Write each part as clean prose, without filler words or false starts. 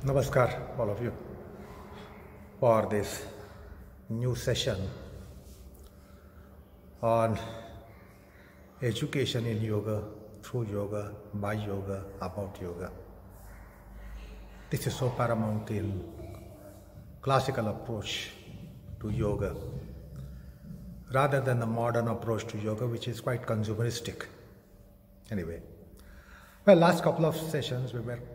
Namaskar, all of you, for this new session on education in yoga, through yoga, by yoga, about yoga. This is so paramount in classical approach to yoga, rather than the modern approach to yoga, which is quite consumeristic. Anyway, well, last couple of sessions we were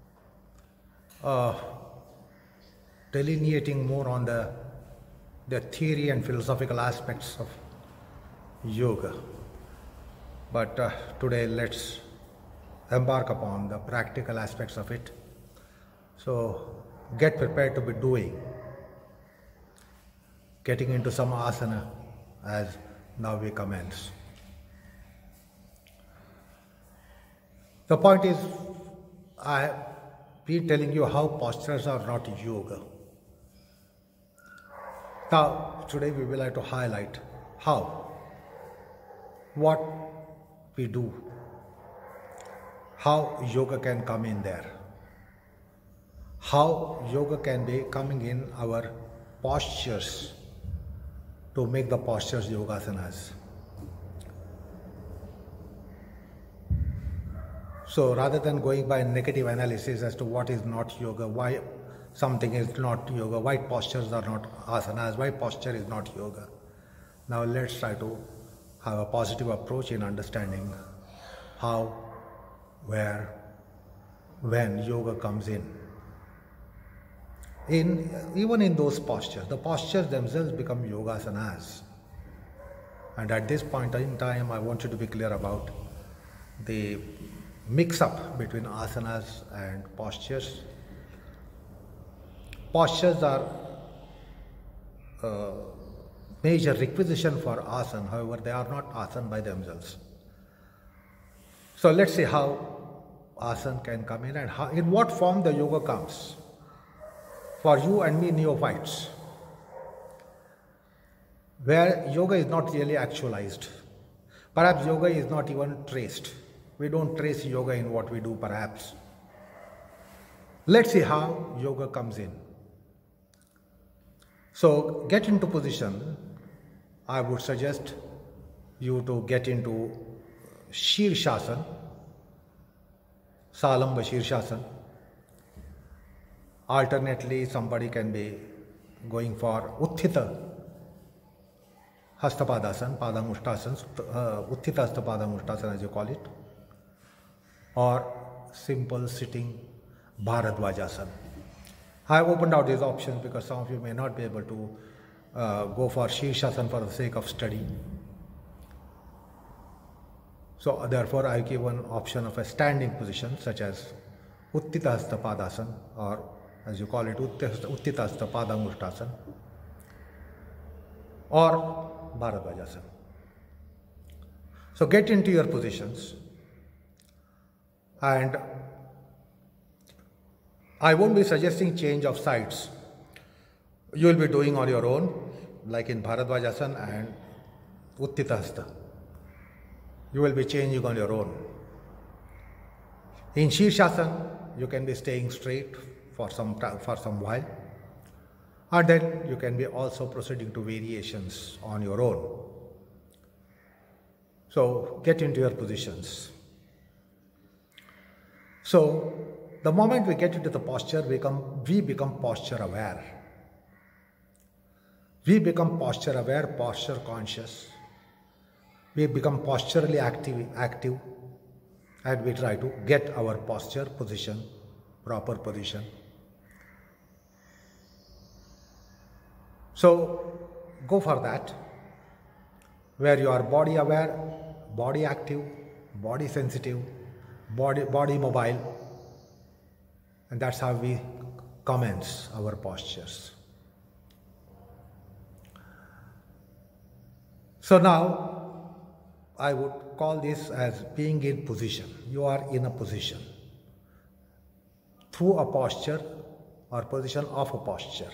delineating more on the theory and philosophical aspects of yoga. But today let's embark upon the practical aspects of it. So get prepared to be getting into some asana as now we commence. The point is, I be telling you how postures are not yoga. Now, today we will like to highlight what we do, how yoga can come in there, how yoga can be coming in our postures to make the postures yogasanas. So rather than going by negative analysis as to what is not yoga, why something is not yoga, why postures are not asanas, why posture is not yoga, now let's try to have a positive approach in understanding how, where, when yoga comes in. Even in those postures, the postures themselves become yogasanas. And at this point in time, I want you to be clear about the mix-up between asanas and postures. Postures are major requisition for asana, however they are not asana by themselves. So let's see how asana can come in and in what form the yoga comes. For you and me neophytes, where yoga is not really actualized, perhaps yoga is not even traced. We don't trace yoga in what we do, perhaps. Let's see how yoga comes in. So, get into position. I would suggest you to get into Shirshasana, Salamba Shirshasana. Alternately, somebody can be going for Utthita Hastapadasana, Padamushtasana, Utthita Hastapadamuttasana as you call it, or simple sitting Bharadvajasana. I have opened out these options because some of you may not be able to go for Shirshasana for the sake of study. So therefore I give an option of a standing position such as Utthita Hastapadasana, or as you call it Utthita Hastapadamuttasana, or Bharadvajasana. So get into your positions. And I won't be suggesting change of sides. You will be doing on your own, like in Bharadvajasana and Utthita Hasta. You will be changing on your own. In Shirshasana, you can be staying straight for some while, and then you can be also proceeding to variations on your own. So get into your positions. So the moment we get into the posture, we become posture aware. We become posture aware, posture conscious. We become posturally active, and we try to get our posture position, proper position. So go for that, where you are body aware, body active, body sensitive, body mobile, and that's how we commence our postures. So now I would call this as being in position. You are in a position through a posture or position of a posture.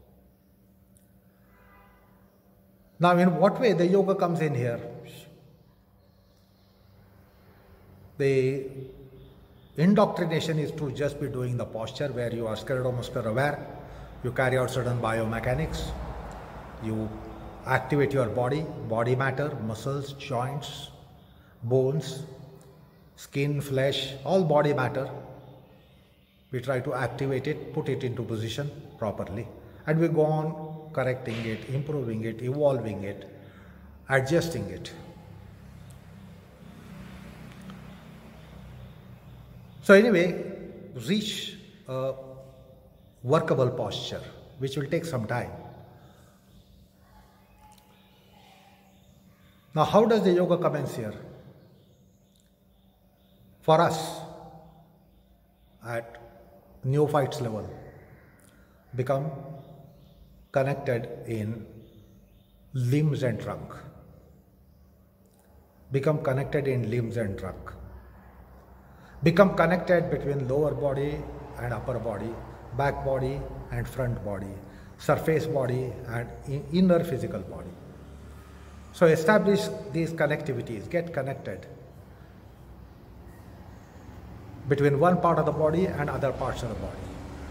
Now, in what way the yoga comes in here? The Indoctrination is to just be doing the posture where you are skeletal-muscular aware, you carry out certain biomechanics, you activate your body matter, muscles, joints, bones, skin, flesh, all body matter. We try to activate it, put it into position properly, and we go on correcting it, improving it, evolving it, adjusting it. So anyway, reach a workable posture, which will take some time. Now, how does the yoga commence here? For us, at neophytes level, become connected in limbs and trunk. Become connected in limbs and trunk. Become connected between lower body and upper body, back body and front body, surface body and inner physical body. So establish these connectivities, get connected between one part of the body and other parts of the body.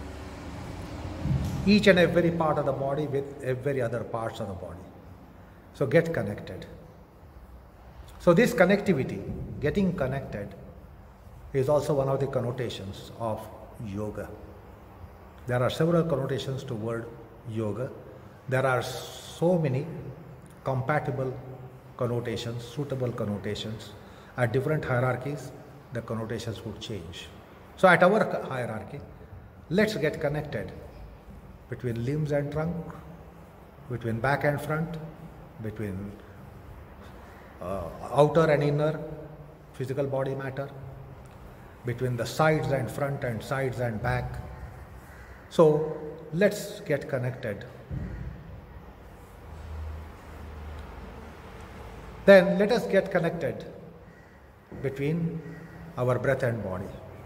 Each and every part of the body with every other parts of the body. So get connected. So this connectivity, getting connected, is also one of the connotations of yoga. There are several connotations to word yoga. There are so many compatible connotations, suitable connotations. At different hierarchies, the connotations would change. So at our hierarchy, let's get connected between limbs and trunk, between back and front, between outer and inner physical body matter, between the sides and front and sides and back. So let's get connected. Then let us get connected between our breath and body.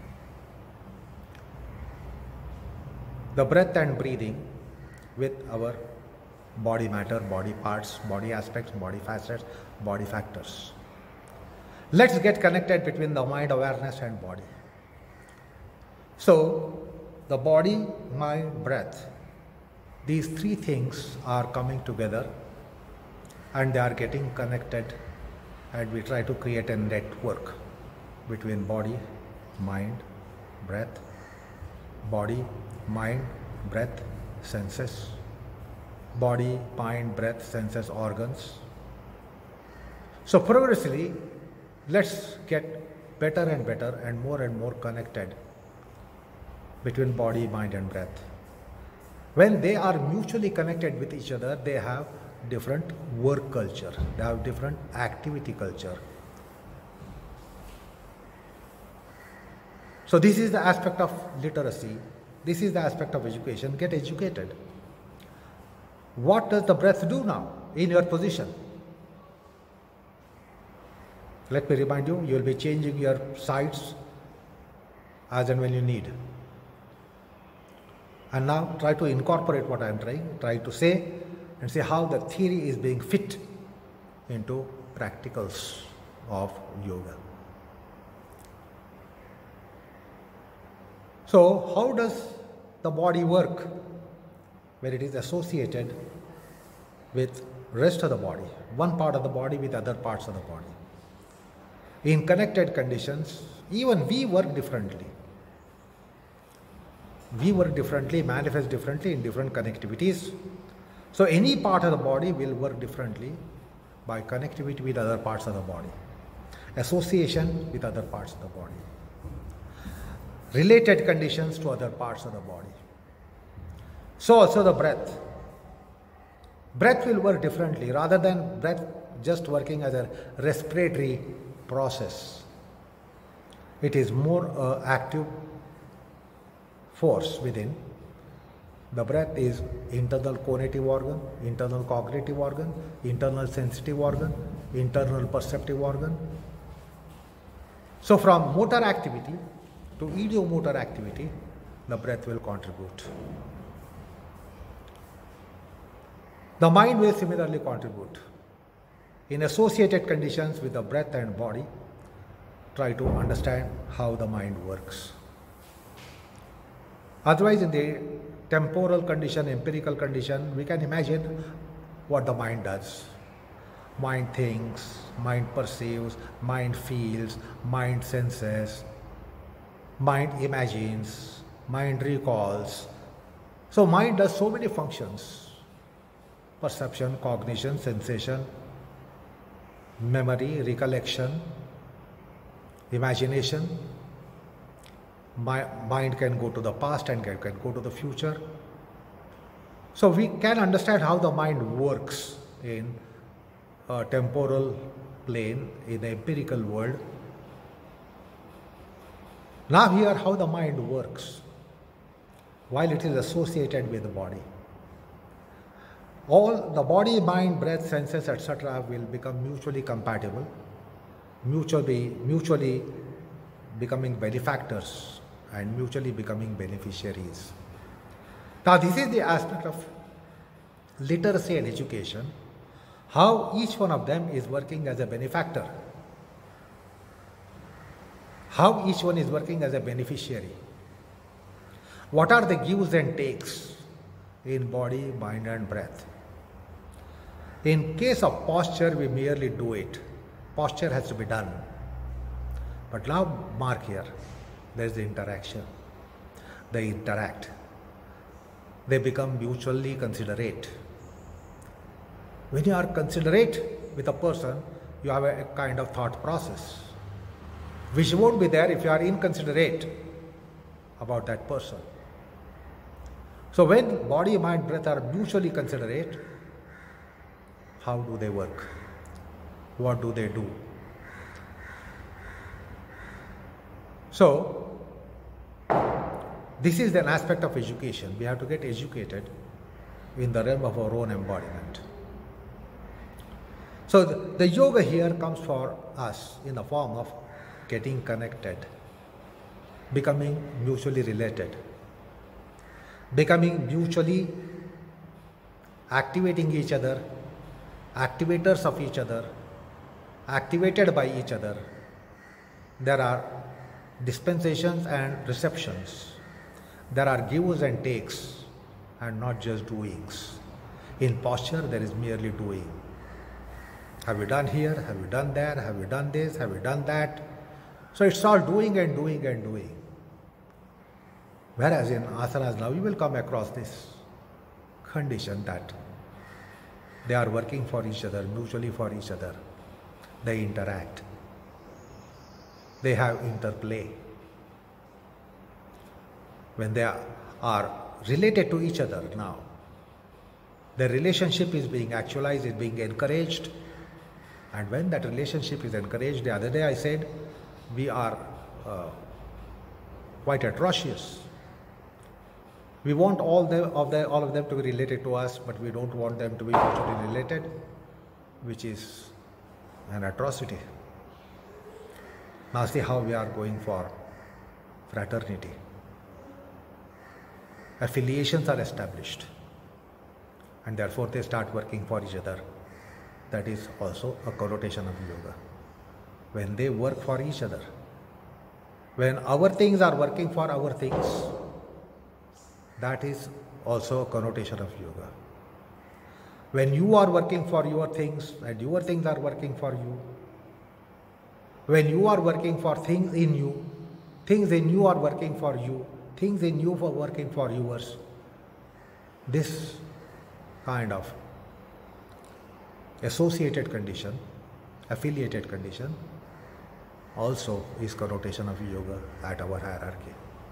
The breath and breathing with our body matter, body parts, body aspects, body facets, body factors. Let's get connected between the mind awareness and body. So, the body, mind, breath, these three things are coming together and they are getting connected, and we try to create a network between body, mind, breath, body, mind, breath, senses, body, mind, breath, senses, organs. So progressively, let's get better and better and more connected between body, mind and breath. When they are mutually connected with each other, they have different work culture, they have different activity culture. So this is the aspect of literacy, this is the aspect of education. Get educated. What does the breath do now in your position? Let me remind you, you will be changing your sides as and when you need. And now try to incorporate what I am trying to say, and see how the theory is being fit into practicals of yoga. So how does the body work when it is associated with rest of the body, one part of the body with other parts of the body? In connected conditions, even we work differently. We work differently, manifest differently in different connectivities. So any part of the body will work differently by connectivity with other parts of the body, association with other parts of the body, related conditions to other parts of the body. So also the breath. Breath will work differently rather than breath just working as a respiratory process. It is more active force within. The breath is internal conative organ, internal cognitive organ, internal sensitive organ, internal perceptive organ. So from motor activity to ideomotor activity, the breath will contribute. The mind will similarly contribute. In associated conditions with the breath and body, try to understand how the mind works. Otherwise, in the temporal condition, empirical condition, we can imagine what the mind does. Mind thinks, mind perceives, mind feels, mind senses, mind imagines, mind recalls. So mind does so many functions: perception, cognition, sensation, memory, recollection, imagination. Mind can go to the past and can go to the future. So we can understand how the mind works in a temporal plane, in the empirical world. Now here how the mind works while it is associated with the body. All the body, mind, breath, senses, etc. will become mutually compatible, mutually becoming benefactors and mutually becoming beneficiaries. Now this is the aspect of literacy and education, how each one of them is working as a benefactor, how each one is working as a beneficiary. What are the gives and takes in body, mind and breath? In case of posture, we merely do it. Posture has to be done. But now mark here, there is the interaction. They interact. They become mutually considerate. When you are considerate with a person, you have a kind of thought process, which won't be there if you are inconsiderate about that person. So when body, mind, breath are mutually considerate, how do they work? What do they do? So this is an aspect of education. We have to get educated in the realm of our own embodiment. So the yoga here comes for us in the form of getting connected, becoming mutually related, becoming mutually activating each other, activators of each other, activated by each other. There are dispensations and receptions. There are gives and takes and not just doings. In posture, there is merely doing. Have you done here? Have you done there? Have you done this? Have you done that? So it's all doing and doing and doing. Whereas in asanas now, you will come across this condition that they are working for each other, mutually for each other. They interact. They have interplay. When they are related to each other now, their relationship is being actualized, is being encouraged. And when that relationship is encouraged, the other day I said, we are quite atrocious. We want all of them to be related to us, but we don't want them to be mutually related, which is an atrocity. Now see how we are going for fraternity. Affiliations are established, and therefore they start working for each other. That is also a connotation of yoga. When they work for each other, when our things are working for our things, that is also a connotation of yoga. When you are working for your things and your things are working for you, when you are working for things in you are working for you, things in you are working for yours, this kind of associated condition, affiliated condition, also is connotation of yoga at our hierarchy.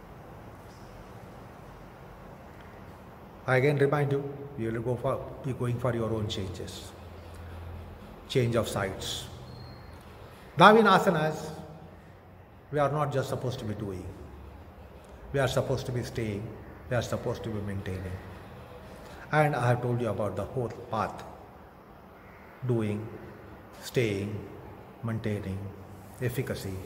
I again remind you, you will be going for your own changes, change of sites. Now in asanas, we are not just supposed to be doing. We are supposed to be staying. We are supposed to be maintaining. And I have told you about the whole path: doing, staying, maintaining, efficacy,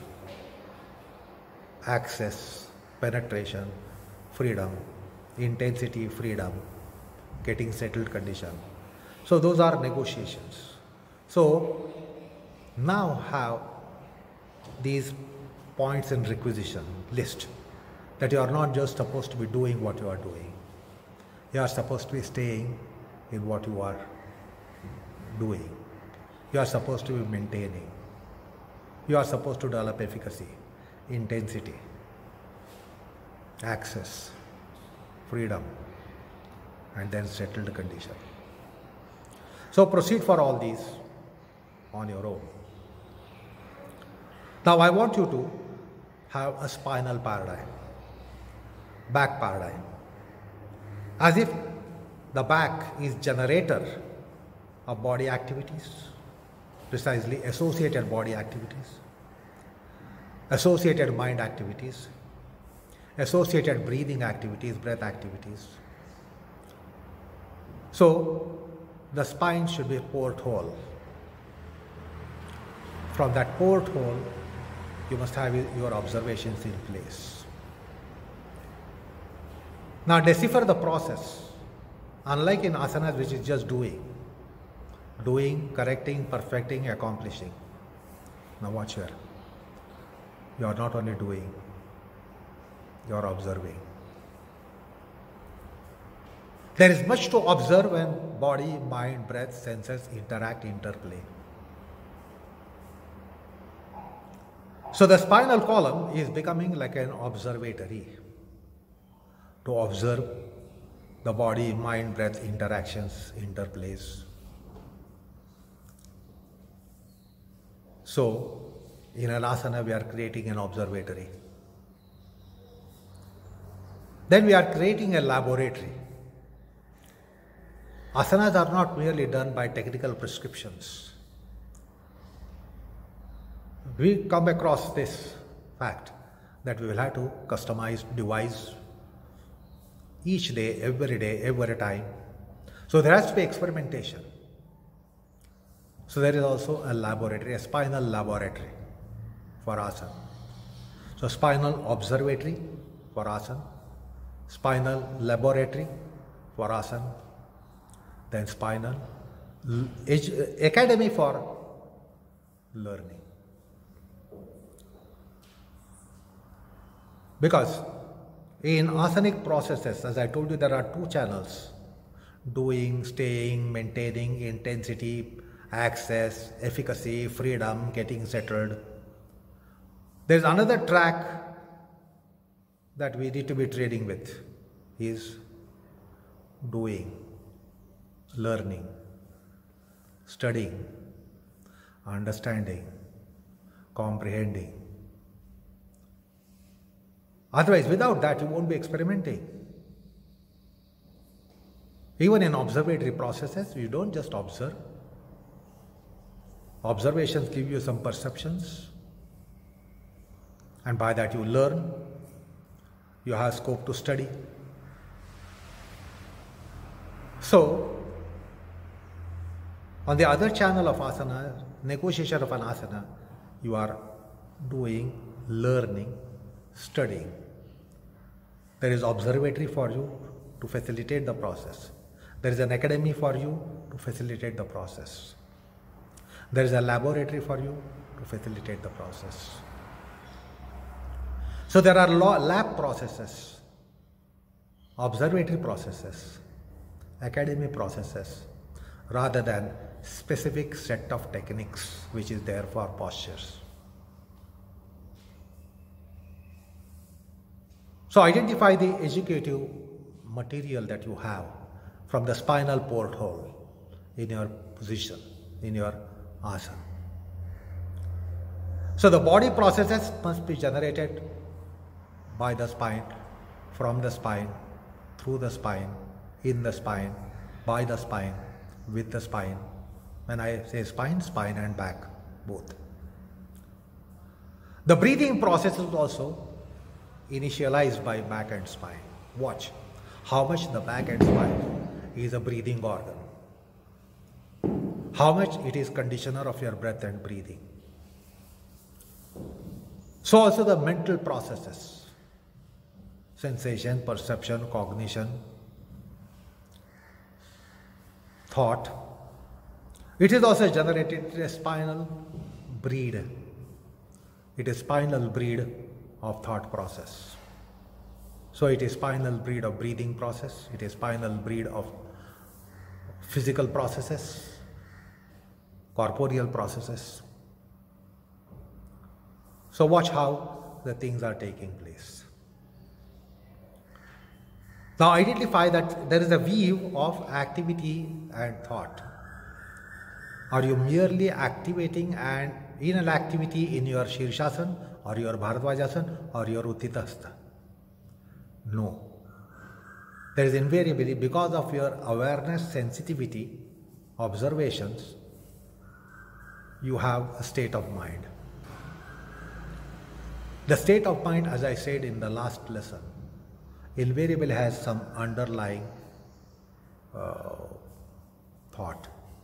access, penetration, freedom, intensity, freedom, getting settled condition. So those are negotiations. So now how these points in requisition list, that you are not just supposed to be doing what you are doing. You are supposed to be staying in what you are doing. You are supposed to be maintaining. You are supposed to develop efficacy, intensity, access, freedom, and then settled condition. So proceed for all these on your own. Now I want you to have a spinal paradigm, back paradigm, as if the back is generator of body activities, precisely associated body activities, associated mind activities, associated breathing activities, breath activities. So the spine should be a porthole. From that porthole, you must have your observations in place. Now decipher the process. Unlike in asanas, which is just doing, correcting, perfecting, accomplishing. Now watch here. You are not only doing, you are observing. There is much to observe when body, mind, breath, senses interact, interplay. So the spinal column is becoming like an observatory to observe the body, mind, breath interactions, interplays. So in an asana we are creating an observatory. Then we are creating a laboratory. Asanas are not merely done by technical prescriptions. We come across this fact that we will have to customize, devise each day, every time. So there has to be experimentation. So there is also a laboratory, a spinal laboratory for asana. So spinal observatory for asana, spinal laboratory for asana, then spinal academy for learning. Because in asanic processes, as I told you, there are two channels: doing, staying, maintaining, intensity, access, efficacy, freedom, getting settled. There is another track that we need to be trading with, is doing, learning, studying, understanding, comprehending. Otherwise, without that, you won't be experimenting. Even in observatory processes, you don't just observe. Observations give you some perceptions, and by that you learn. You have scope to study. So, on the other channel of asana, negotiation of an asana, you are doing, learning, studying. There is observatory for you to facilitate the process. There is an academy for you to facilitate the process. There is a laboratory for you to facilitate the process. So there are lab processes, observatory processes, academy processes, rather than specific set of techniques which is there for postures. So identify the educative material that you have from the spinal porthole in your position, in your asana. So the body processes must be generated by the spine, from the spine, through the spine, in the spine, by the spine, with the spine. When I say spine, spine and back, both. The breathing process is also initialized by back and spine. Watch how much the back and spine is a breathing organ. How much it is conditioner of your breath and breathing. So also the mental processes, sensation, perception, cognition, thought. It is also generated in a spinal breed, It is spinal breed of thought process. So it is spinal breed of breathing process. It is spinal breed of physical processes, corporeal processes. So watch how the things are taking place. Now identify that there is a weave of activity and thought. Are you merely activating and in an activity in your Shirshasana or your Bharadvajasana or your Utthitastha? No. There is invariably, because of your awareness, sensitivity, observations, you have a state of mind. The state of mind, as I said in the last lesson, invariably has some underlying thought.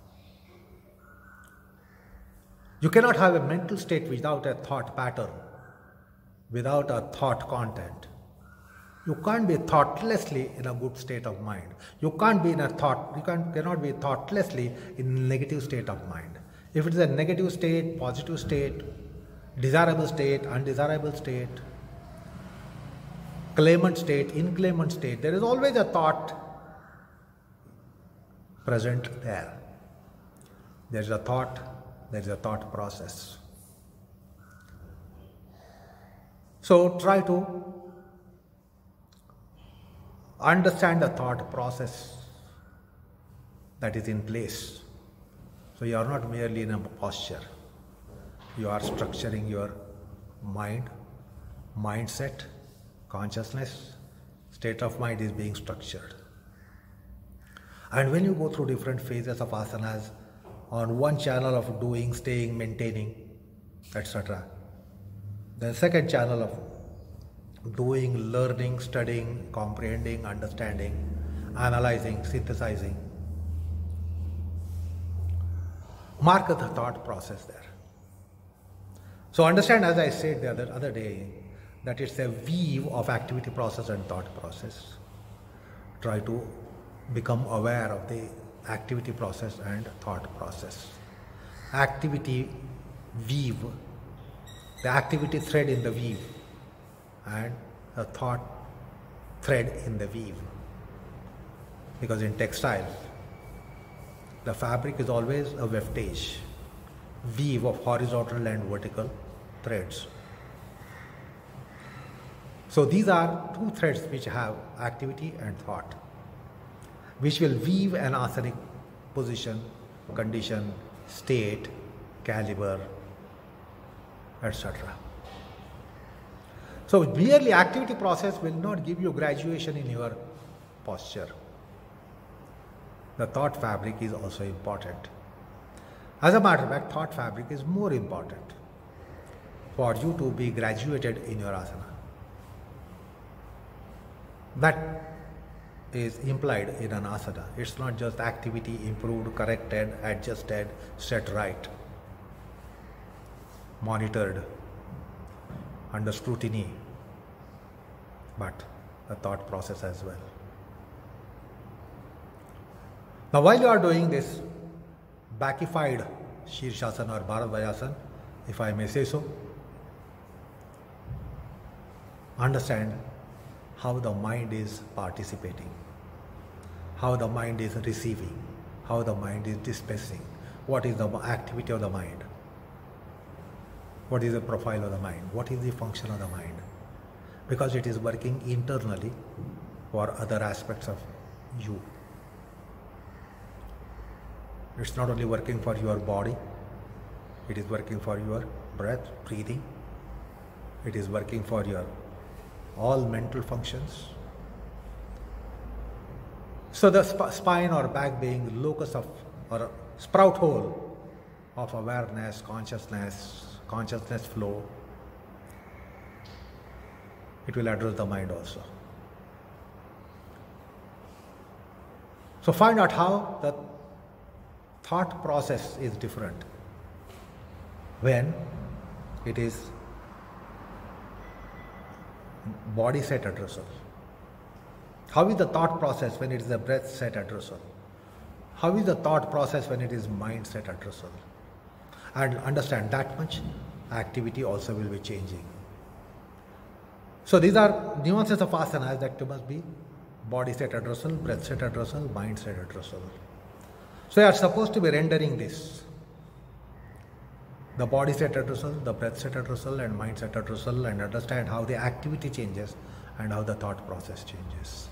You cannot have a mental state without a thought pattern, without a thought content. You can't be thoughtlessly in a good state of mind. You can't be in a cannot be thoughtlessly in a negative state of mind. If it is a negative state, positive state, desirable state, undesirable state, claimant state, inclaimant state, there is always a thought present there. There is a thought process. So try to understand the thought process that is in place. So you are not merely in a posture. You are structuring your mind, mindset, consciousness, state of mind is being structured. And when you go through different phases of asanas, on one channel of doing, staying, maintaining, etc., the second channel of doing, learning, studying, comprehending, understanding, analyzing, synthesizing, mark the thought process there. So understand, as I said the other day, that it's a weave of activity process and thought process. Try to become aware of the activity process and thought process. Activity weave, the activity thread in the weave, and the thought thread in the weave. Because in textile, the fabric is always a weftage, weave of horizontal and vertical threads. So these are two threads which have activity and thought, which will weave an asanic position, condition, state, caliber, etc. So merely activity process will not give you graduation in your posture. The thought fabric is also important. As a matter of fact, thought fabric is more important for you to be graduated in your asana. That is implied in an asana. It's not just activity improved, corrected, adjusted, set right, monitored, under scrutiny, but the thought process as well. Now while you are doing this backified Shirshasana or Bharadvajasana, if I may say so, understand how the mind is participating, how the mind is receiving, how the mind is dispensing, what is the activity of the mind, what is the profile of the mind, what is the function of the mind, because it is working internally for other aspects of you. It's not only working for your body, it is working for your breath, breathing, it is working for your all mental functions. So the spine or back being locus of or sprout hole of awareness, consciousness flow, it will address the mind also. So find out how the thought process is different when it is body set addressal. How is the thought process when it is a breath set addressal? How is the thought process when it is mind set addressal? And understand that much, activity also will be changing. So these are nuances of asanas that must be body set addressal, breath set addressal, mind set addressal. So you are supposed to be rendering this. The body set addressal, the breath set addressal and mind set addressal, and understand how the activity changes and how the thought process changes.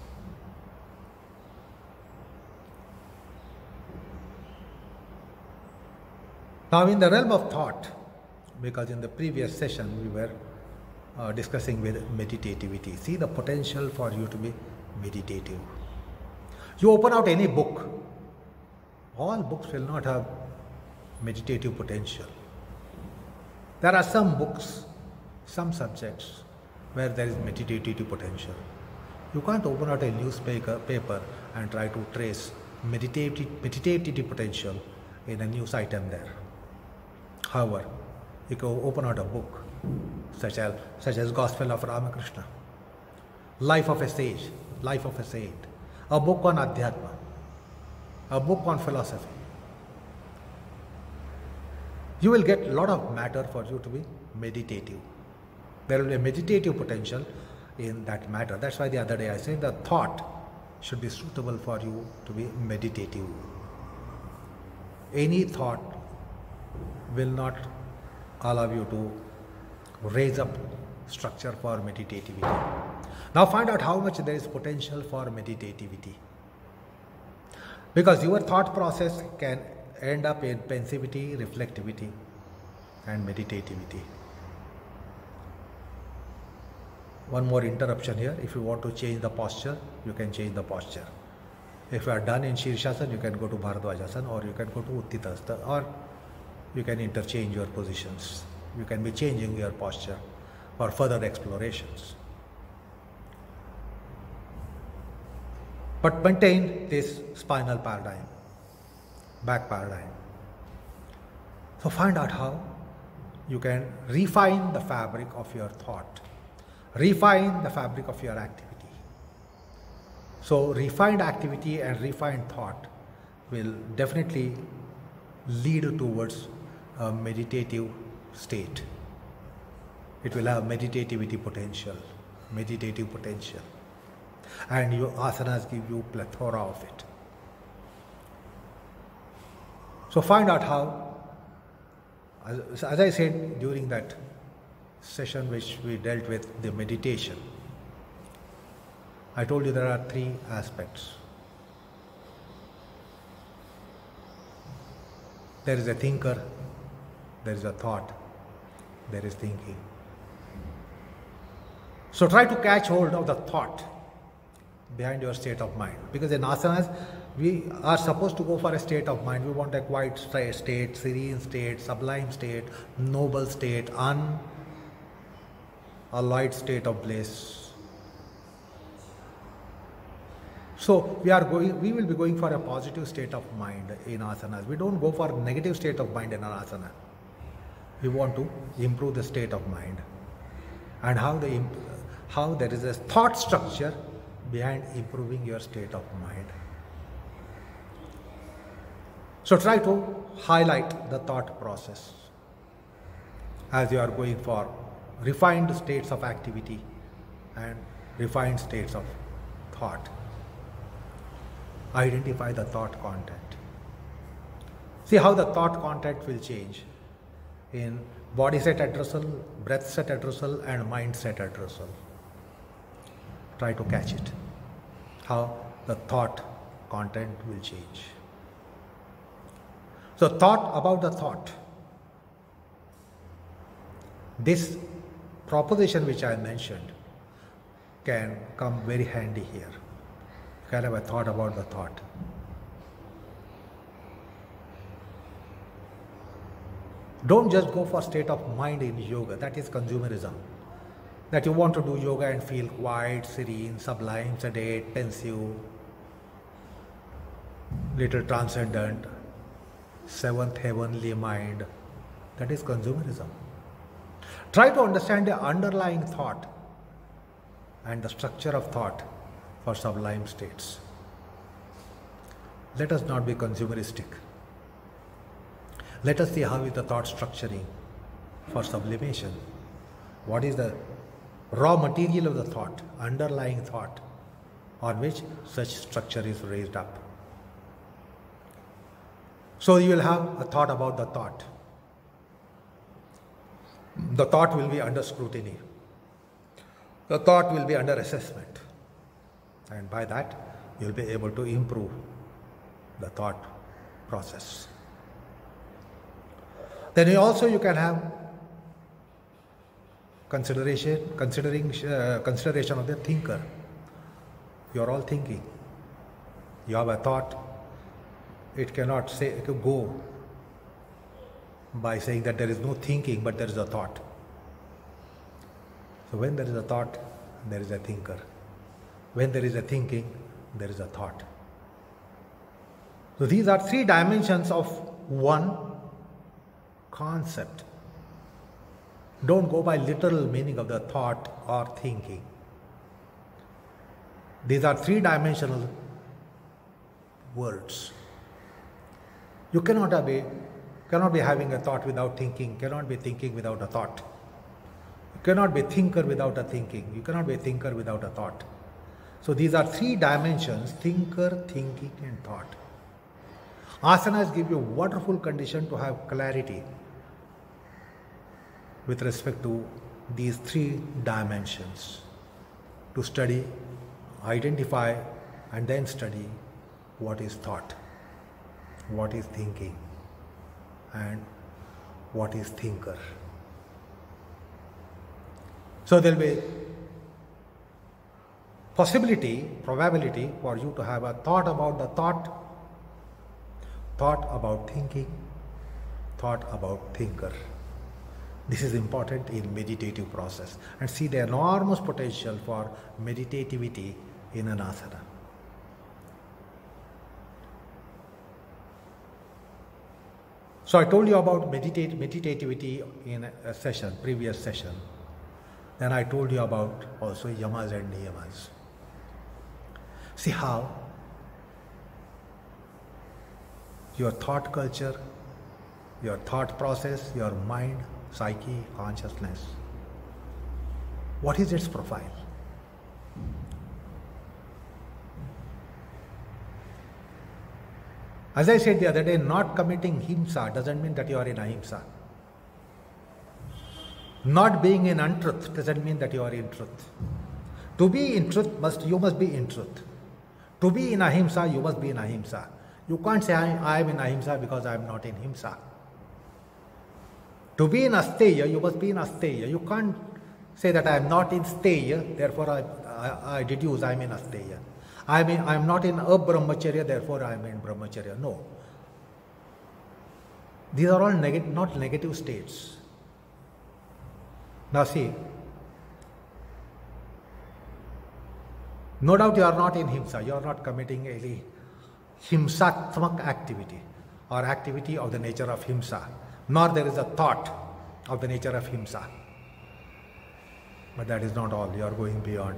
Now in the realm of thought, because in the previous session we were discussing with meditativity, see the potential for you to be meditative. You open out any book, all books will not have meditative potential. There are some books, some subjects where there is meditative potential. You can't open out a newspaper and try to trace meditative potential in a news item there. However, you can open out a book such as Gospel of Ramakrishna, Life of a Sage, Life of a Saint, a book on Adhyatma, a book on philosophy. You will get a lot of matter for you to be meditative. There will be a meditative potential in that matter. That's why the other day I said the thought should be suitable for you to be meditative. Any thought will not allow you to raise up structure for meditativity. Now find out how much there is potential for meditativity. Because your thought process can end up in pensivity, reflectivity and meditativity. One more interruption here. If you want to change the posture, you can change the posture. If you are done in Shirshasana, you can go to Bharadvajasana, or you can go to Utthitastha, or you can interchange your positions. You can be changing your posture for further explorations. But maintain this spinal paradigm, back paradigm. So find out how you can refine the fabric of your thought, refine the fabric of your activity. So refined activity and refined thought will definitely lead towards a meditative state. It will have meditativity potential, meditative potential. And your asanas give you plethora of it. So find out how, as I said during that session which we dealt with the meditation, I told you there are three aspects. There is a thinker, there is a thought, there is thinking. So try to catch hold of the thought behind your state of mind. Because in asanas, we are supposed to go for a state of mind. We want a quiet state, serene state, sublime state, noble state, unalloyed state of bliss. So we will be going for a positive state of mind in asanas. We don't go for a negative state of mind in an asana. We want to improve the state of mind. And how there is a thought structure behind improving your state of mind. So try to highlight the thought process as you are going for refined states of activity and refined states of thought. Identify the thought content. See how the thought content will change in body set addressal, breath set addressal and mind set addressal. Try to catch it. How the thought content will change. So thought about the thought. This proposition which I mentioned can come very handy here. You can have a thought about the thought. Don't just go for state of mind in yoga. That is consumerism. That you want to do yoga and feel quiet, serene, sublime, sedate, pensive, little transcendent, seventh heavenly mind. That is consumerism. Try to understand the underlying thought and the structure of thought for sublime states. Let us not be consumeristic. Let us see how is the thought structuring for sublimation. What is the raw material of the thought, underlying thought, on which such structure is raised up? So you will have a thought about the thought. The thought will be under scrutiny. The thought will be under assessment. And by that, you will be able to improve the thought process. Then you can have consideration of the thinker. You are all thinking. You have a thought. It cannot go by saying that there is no thinking, but there is a thought. So when there is a thought, there is a thinker. When there is a thinking, there is a thought. So these are three dimensions of one concept. Don't go by literal meaning of the thought or thinking. These are three-dimensional words. You cannot be having a thought without thinking, cannot be thinking without a thought. You cannot be thinker without a thinking. You cannot be thinker without a thought. So these are three dimensions: thinker, thinking, and thought. Asanas give you a wonderful condition to have clarity with respect to these three dimensions, to study, identify, and then study what is thought, what is thinking, and what is thinker. So there will be probability for you to have a thought about the thought about thinking, thought about thinker. This is important in meditative process, and see the enormous potential for meditativity in an asana. So I told you about meditativity in a session, previous session. Then I told you about also yamas and niyamas. See how your thought culture, your thought process, your mind, psyche, consciousness, what is its profile? As I said the other day, not committing himsa doesn't mean that you are in ahimsa. Not being in untruth doesn't mean that you are in truth. To be in truth, you must be in truth. To be in ahimsa, you must be in ahimsa. You can't say I am in ahimsa because I am not in himsa. To be in asteya, you must be in asteya. You can't say that I am not in steya, therefore I deduce I am in asteya. I am not in abrahmacharya, therefore I am in brahmacharya. No. These are all not negative states. Now see, no doubt you are not in himsa, you are not committing any himsatmak activity or activity of the nature of himsa, nor there is a thought of the nature of himsa. But that is not all, you are going beyond.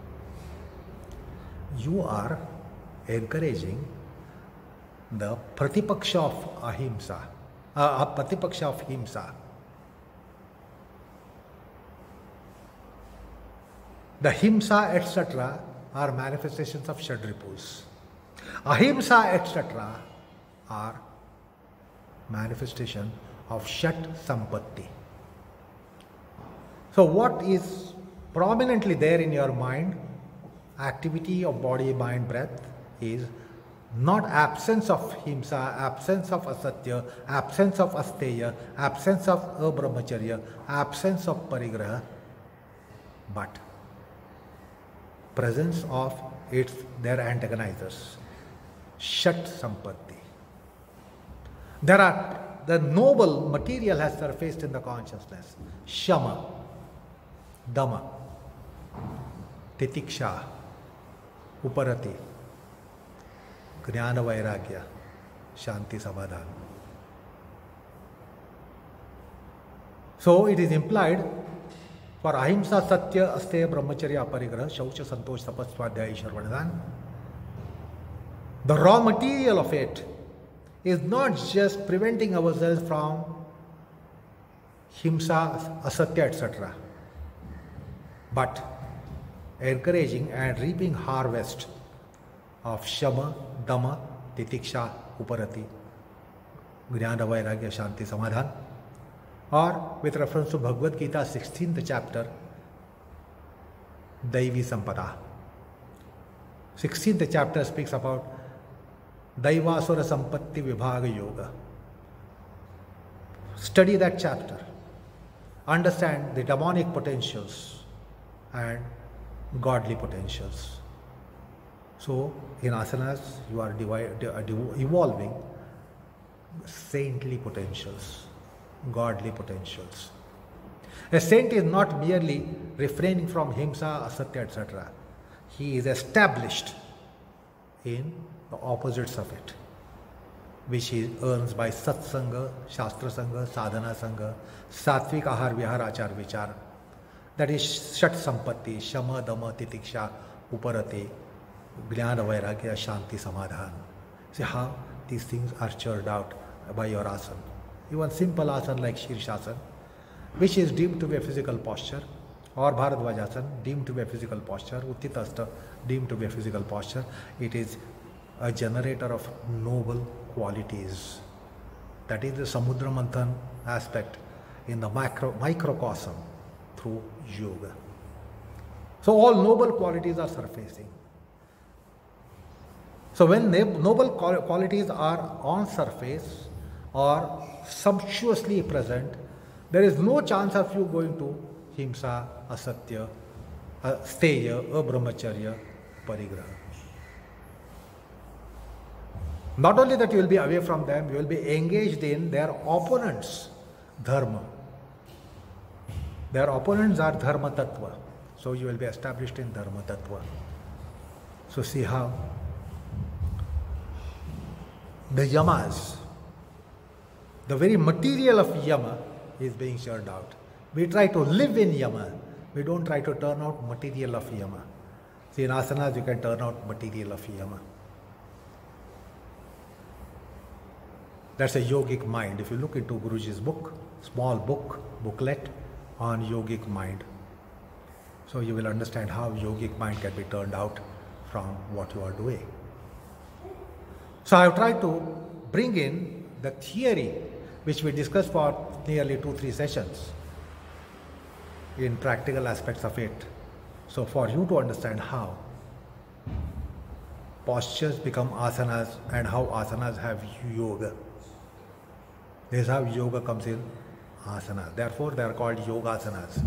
You are encouraging the pratipaksha of ahimsa, pratipaksha of himsa. The himsa etc. are manifestations of Shadripus. Ahimsa etc. are manifestation of Shat Sampatti. So what is prominently there in your mind, activity of body, mind, breath, is not absence of himsa, absence of asatya, absence of asteya, absence of abrahmacharya, absence of parigraha, but presence of their antagonizers, Shat Sampatti. The noble material has surfaced in the consciousness: Shama, Dama, Titiksha, Uparati, Jnana Vairagya, Shanti Samadhan. So it is implied for ahimsa, satya, asteya, brahmacharya, aparigraha, shaucha, santosh, tapas, swadhyaya, ishwar, the raw material of it is not just preventing ourselves from himsa, asatya, etc. But encouraging and reaping harvest of shama, dhamma, titiksha, uparati, jnana, vairagya, shanti, samadhan. Or with reference to Bhagavad Gita 16th chapter, Daivi Sampada. 16th chapter speaks about Daivasura Sampatti Vibhaga Yoga. Study that chapter. Understand the demonic potentials and godly potentials. So, in asanas, you are evolving saintly potentials, godly potentials. A saint is not merely refraining from himsa, asatya, etc. He is established in the opposites of it, which he earns by satsanga, shastra sanga, sadhana sanga, satvik ahar vihar achar vichar. That is shat sampatti, shama, dhamma, titiksha, uparate, jnana, vairagya, shanti, samadhan. See how these things are churned out by your asana. Even simple asana like Shirshasana, which is deemed to be a physical posture, or Bharadvajasana, deemed to be a physical posture, Uttitasta, deemed to be a physical posture. It is a generator of noble qualities. That is the Samudra Manthan aspect in the microcosm through yoga. So all noble qualities are surfacing. So when noble qualities are on surface or sumptuously present, there is no chance of you going to himsa, asatya, steya, abrahmacharya, parigraha. Not only that you will be away from them, you will be engaged in their opponents' dharma. Their opponents are dharma tattva. So you will be established in dharma tattva. So see how the yamas, the very material of yama is being churned out. We try to live in yama. We don't try to turn out material of yama. See, in asanas you can turn out material of yama. That's a yogic mind. If you look into Guruji's book, small booklet on yogic mind, so you will understand how yogic mind can be turned out from what you are doing. So I have tried to bring in the theory which we discussed for nearly 2-3 sessions in practical aspects of it. So for you to understand how postures become asanas and how asanas have yoga. This is how yoga comes in asana. Therefore, they are called yogasanas.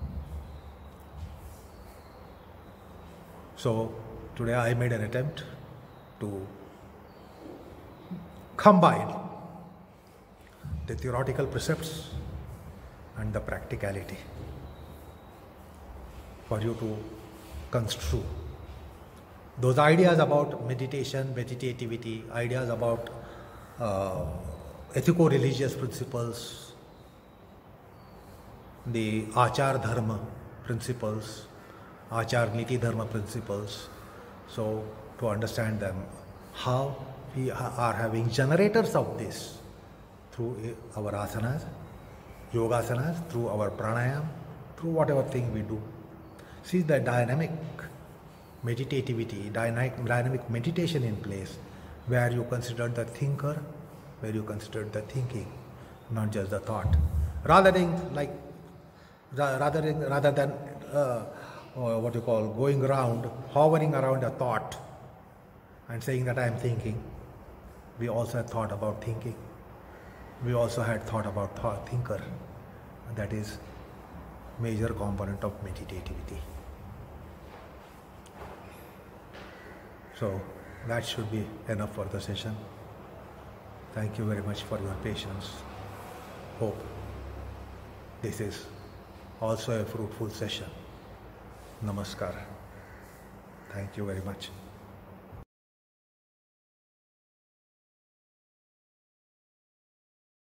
So, today I made an attempt to combine the theoretical precepts and the practicality for you to construe those ideas about meditation, meditativity, ideas about ethico-religious principles, the achar dharma principles, achar niti dharma principles. So to understand them, how we are having generators of this through our asanas, yogasanas, through our pranayam, through whatever thing we do. See the dynamic meditativity, dynamic meditation in place, where you consider the thinker, where you consider the thinking, not just the thought. Rather than what you call going around, hovering around a thought and saying that I am thinking, we also had thought about thinking. We also had thought about thinker. That is major component of meditativity. So that should be enough for the session. Thank you very much for your patience. Hope this is also a fruitful session. Namaskar. Thank you very much.